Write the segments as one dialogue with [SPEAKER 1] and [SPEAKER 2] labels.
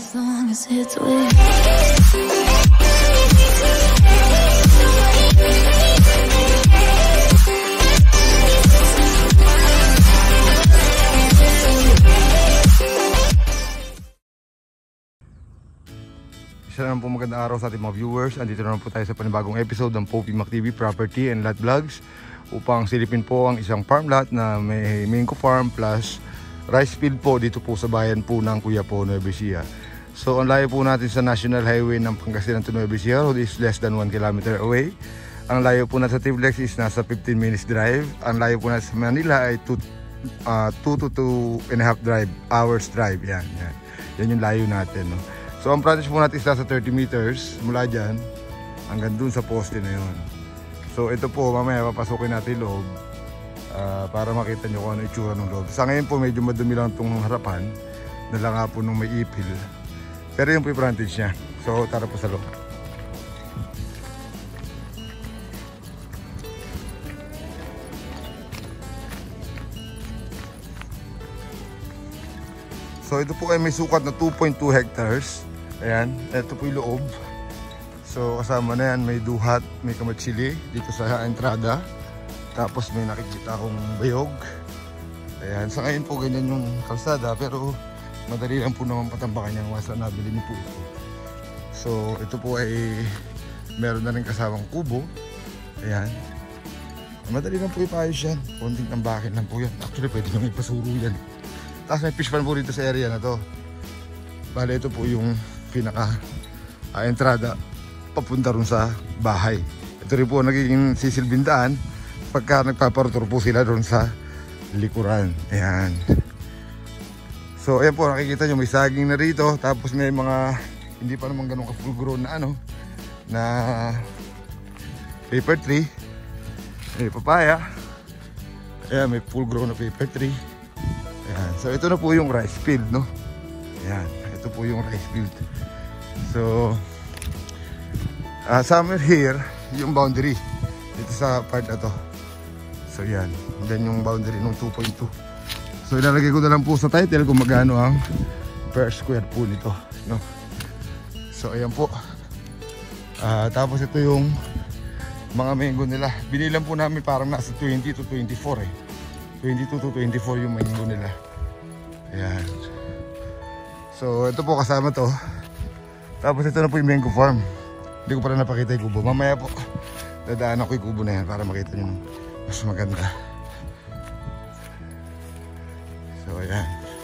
[SPEAKER 1] as long as it's with
[SPEAKER 2] Isa naman po magandang araw sa ating mga viewers. Andito naman po tayo sa panibagong episode ng Popi Mac TV Property and Lot Vlogs upang silipin po ang isang farm lot na may mango farm plus rice field po dito po sa bayan po ng Quiapo, Nueva Ecija. So ang layo po natin sa National Highway ng Pangasinan to Nueva Ecija road is less than 1 kilometer away. Ang layo po natin sa Tivlex is nasa 15 minutes drive. Ang layo po natin sa Manila ay 2 to 2.5 hours drive. Yan yung layo natin, no? So ang frontage po natin is nasa 30 meters mula dyan hanggang dun sa poste na yun. So ito po, mamaya papasukin natin loob para makita nyo kung ano itsura ng loob. Sa ngayon po medyo madumi lang itong harapan, dala nga po nung may ipil. Pero yun po yung frontage niya. So tara po sa loob. So ito po ay may sukat na 2.2 hectares. Ayan, ito po yung loob. So kasama na yan, may duhat, may kamatsili dito sa entrada. Tapos may nakikita akong bayog. Ayan, sa ngayon po ganyan yung kalsada, pero madali lang po naman patambakan yan once na nabili niyo po ito. So ito po ay meron na rin kasamang kubo. Ayan, madali lang po ipayos yan. Konting tambakin lang po yan. Actually pwede nang ipasuro yan. Tapos may fish pan po dito sa area na to. Bale ito po yung pinaka entrada papunta rin sa bahay. Ito rin po nagiging sisilbindaan pagka nagpaparotor po sila doon sa likuran. Ayan. So ayan po, nakikita nyo may saging na rito. Tapos may mga hindi pa naman ganun ka full grown na na paper tree. May papaya. Ayan, may full grown na paper tree. Ayan. So ito na po yung rice field, no? Ayan, ito po yung rice field. So somewhere here yung boundary dito sa part na to. So yan, then yung boundary ng 2.2. So ilalagay ko na lang po sa title kung magkano ang per square po nito, no? So ayan po. Tapos ito yung mga mango nila. Binilang po namin parang nasa 20 to 24 eh. 22 to 24 yung mango nila. Ayan. So ito po kasama to. Tapos ito na po yung mango farm. Hindi ko pa na napakita yung kubo. Mamaya po dadaan ako yung kubo na yan para makita nyo mas maganda. So ayan.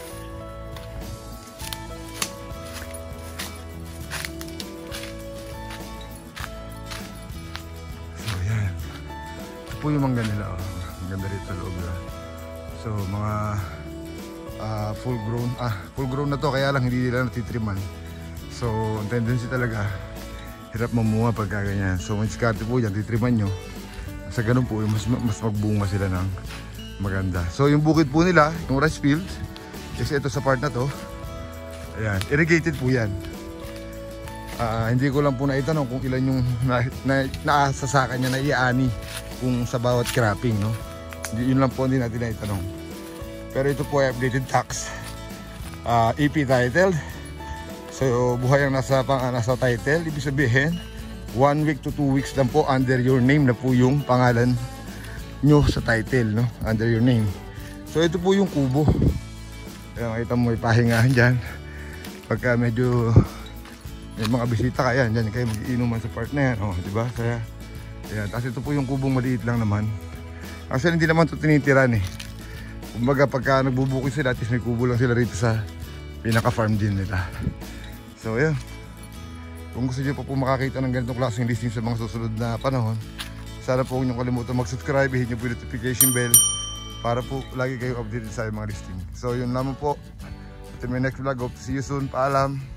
[SPEAKER 2] So ayan. Ito po yung mangga nila. Ang ganda rito sa loob nila. So mga full grown na to, kaya lang hindi nila natitriman. So ang tendency talaga hirap mamunga pagka ganyan. So may diskarte po dyan, titriman nyo. Sa ganun po mas magbunga sila ng maganda. So yung bukid po nila, yung rice field, kasi ito sa part na to, ayan, irrigated po yan. Hindi ko lang po naitanong kung ilan yung naasasakan niya na iaani kung sa bawat cropping, no? Yun lang po hindi natin naitanong. Pero ito po ay updated tax, EP titled. So buhay ang nasa title. Ibig sabihin 1 week to 2 weeks lang po under your name na po yung pangalan nyo sa title, no? Under your name. So ito po yung kubo. Ayan, makita mo may pahingahan dyan. Pagka medyo may mga bisita kaya dyan kayo mag-iinuman sa part na yan, diba? Kaya ayan, tapos ito po yung kubong maliit lang naman. Actually hindi naman ito tinitiran eh. Kumbaga pagka nagbubukid sila, at least may kubo lang sila rito sa pinaka-farm din nila. So ayan. Kung gusto nyo pa po makakita ng ganitong klaseng listing sa mga susunod na panahon, sana po huwag nyo kalimutan mag-subscribe, hit nyo po yung notification bell para po lagi kayo updated sa mga listing. So yun naman po. Until my next vlog, hope to see you soon. Paalam!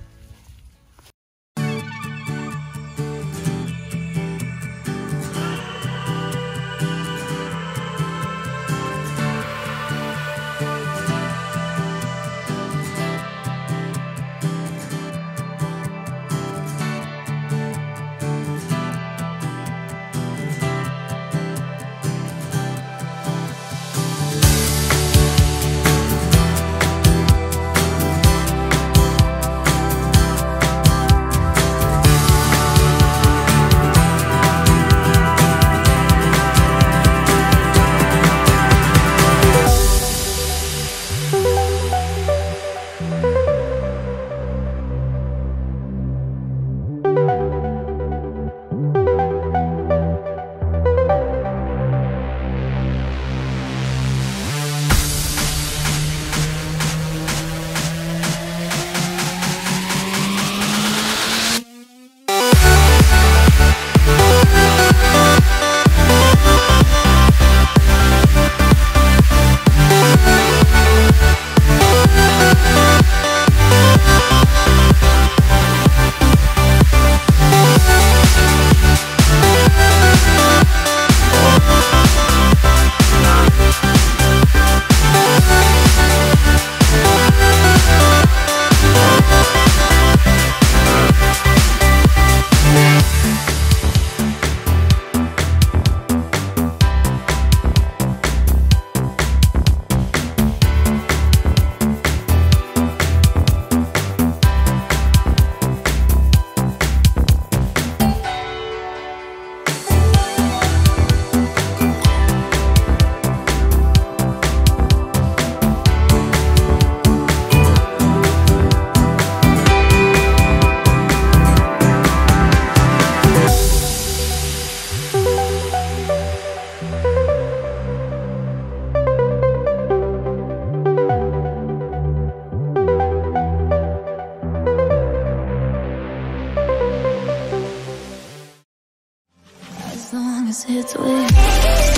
[SPEAKER 1] sits with